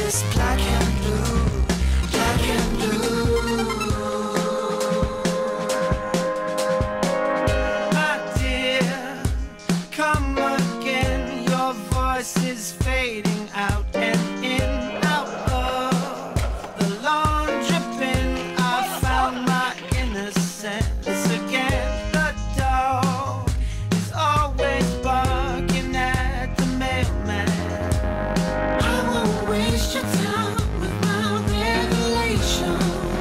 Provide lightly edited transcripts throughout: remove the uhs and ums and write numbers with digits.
this black and blue, black and blue. My dear, come again, your voice is fading out and in, out of the laundry bin. I found my innocence again. The dog is always barking at the mailman. I won't waste your time with my revelation.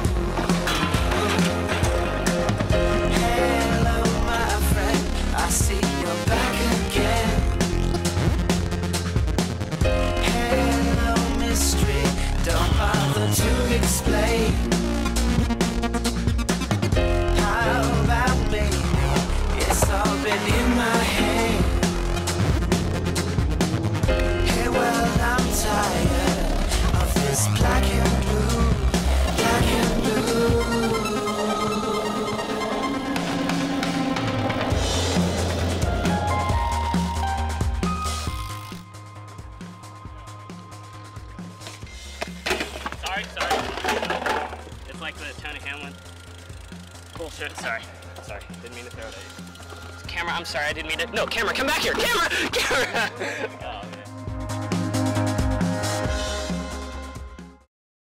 Hello, my friend, I see you're back again. Hello, mystery, don't bother to explain. How about me? It's all been in my head. Hey, well, I'm tired of this black and blue, black and blue. Sorry. It's like the Tony Hamlin. Bullshit. Sorry. Didn't mean to throw it at you. Camera, I'm sorry. I didn't mean to. No, camera, come back here. Camera!